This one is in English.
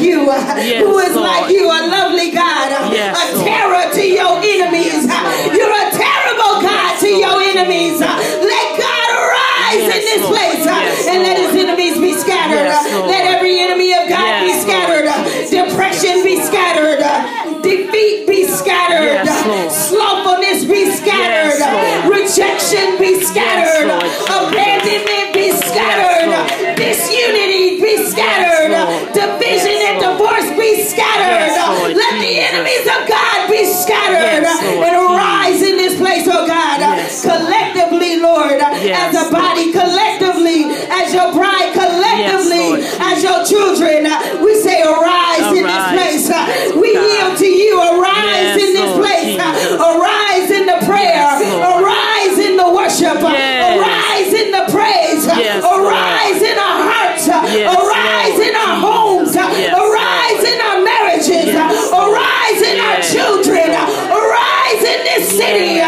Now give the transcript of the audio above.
you? Who is like you? A lovely God, a terror to your enemies. You're a terrible God to your enemies. Let God arise in this place and let his enemies be scattered. Let every enemy of God be scattered. Depression be scattered. Defeat be scattered. Slothfulness be scattered. Rejection be scattered. Abandonment be scattered. Disunity be scattered. Division and divorce be scattered. Let the enemies of God be scattered and arise in this place, oh God. Collectively, Lord, as a body, collectively, as your bride, collectively, as your children, we say arise in this place. We yield to you. Arise in this place. Arise in the prayer. Arise in the worship. Arise in the praise. Arise in our hearts. Arise in our homes. Arise in our marriages. Arise in our children. Arise in this city.